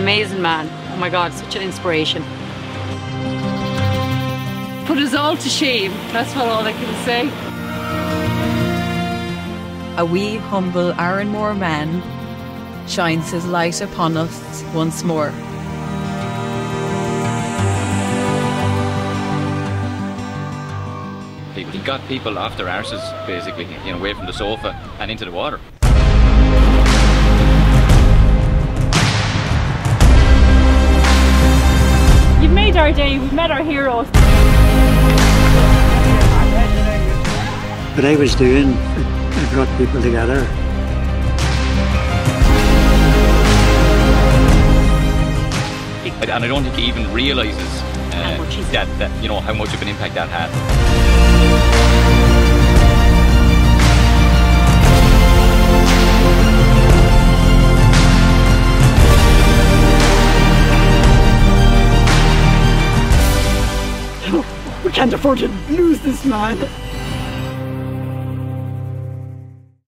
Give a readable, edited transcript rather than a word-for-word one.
amazing man. Oh my God, such an inspiration. Put us all to shame, that's what all I can say. A wee humble Arran man shines his light upon us once more. He got people off their arses, basically, away from the sofa and into the water. You've made our day, we've met our heroes. What I was doing, it brought people together. And I don't think he even realises how much of an impact that had. We can't afford to lose this man.